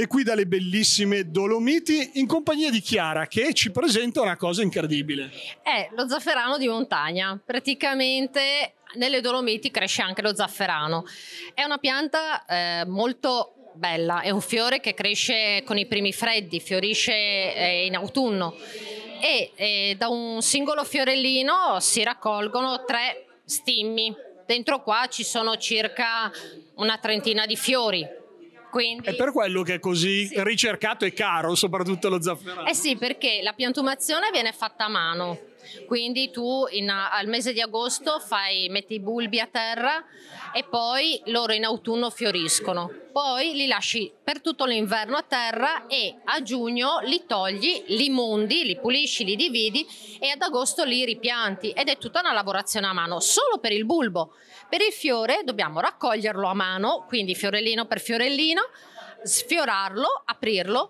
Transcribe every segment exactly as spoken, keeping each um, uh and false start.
Siete qui dalle bellissime Dolomiti in compagnia di Chiara che ci presenta una cosa incredibile. È lo zafferano di montagna. Praticamente nelle Dolomiti cresce anche lo zafferano. È una pianta eh, molto bella, è un fiore che cresce con i primi freddi, fiorisce eh, in autunno e eh, da un singolo fiorellino si raccolgono tre stimmi. Dentro qua ci sono circa una trentina di fiori. Quindi, è per quello che è così sì. ricercato e caro, soprattutto lo zafferano. Eh sì, perché la piantumazione viene fatta a mano. Quindi tu in, al mese di agosto fai, metti i bulbi a terra e poi loro in autunno fioriscono. Poi li lasci per tutto l'inverno a terra e a giugno li togli, li mondi, li pulisci, li dividi e ad agosto li ripianti. Ed è tutta una lavorazione a mano, solo per il bulbo. Per il fiore dobbiamo raccoglierlo a mano, quindi fiorellino per fiorellino, sfiorarlo, aprirlo,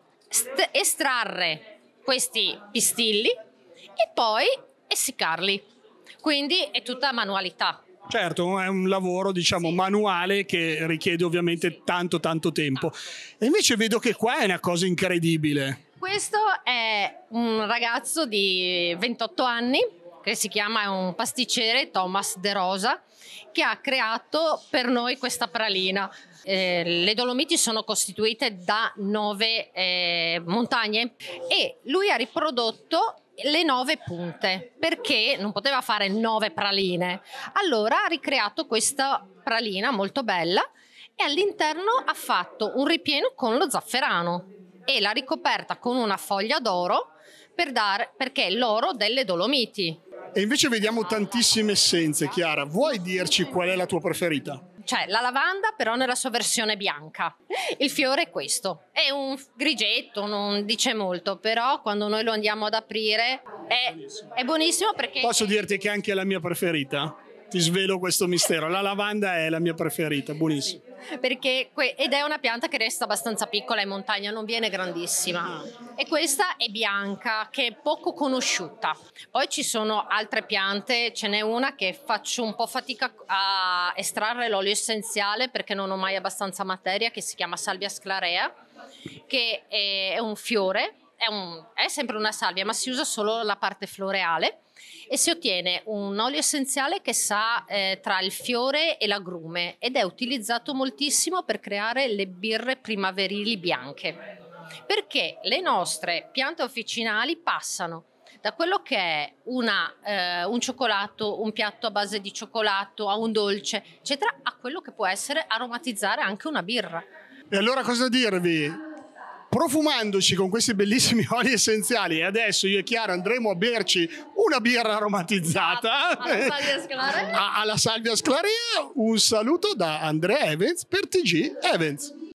estrarre questi pistilli e poi essiccarli. Quindi è tutta manualità. Certo, è un lavoro diciamo sì. manuale che richiede ovviamente tanto tanto tempo. E invece vedo che qua è una cosa incredibile. Questo è un ragazzo di ventotto anni che si chiama, è un pasticcere, Thomas De Rosa, che ha creato per noi questa pralina. Eh, le Dolomiti sono costituite da nove eh, montagne e lui ha riprodotto le nove punte perché non poteva fare nove praline. Allora ha ricreato questa pralina molto bella e all'interno ha fatto un ripieno con lo zafferano e l'ha ricoperta con una foglia d'oro per dare, perché è l'oro delle Dolomiti. E invece vediamo tantissime essenze. Chiara, vuoi dirci qual è la tua preferita? Cioè la lavanda però nella sua versione bianca. Il fiore è questo, è un grigetto, non dice molto, però quando noi lo andiamo ad aprire è, è buonissimo perché... Posso dirti che anche è la mia preferita? Ti svelo questo mistero, la lavanda è la mia preferita, buonissima. Perché, ed è una pianta che resta abbastanza piccola in montagna, non viene grandissima. E questa è bianca, che è poco conosciuta. Poi ci sono altre piante, ce n'è una che faccio un po' fatica a estrarre l'olio essenziale perché non ho mai abbastanza materia, che si chiama Salvia sclarea, che è un fiore, è, un, è sempre una salvia, ma si usa solo la parte floreale. E si ottiene un olio essenziale che sa eh, tra il fiore e l'agrume ed è utilizzato moltissimo per creare le birre primaverili bianche, perché le nostre piante officinali passano da quello che è una, eh, un cioccolato, un piatto a base di cioccolato, a un dolce, eccetera, a quello che può essere aromatizzare anche una birra. E allora cosa dirvi? Profumandoci con questi bellissimi oli essenziali e adesso io e Chiara andremo a berci una birra aromatizzata alla Salvia sclarea. alla Salvia sclarea. Un saluto da Andrea Evans per T G Evans.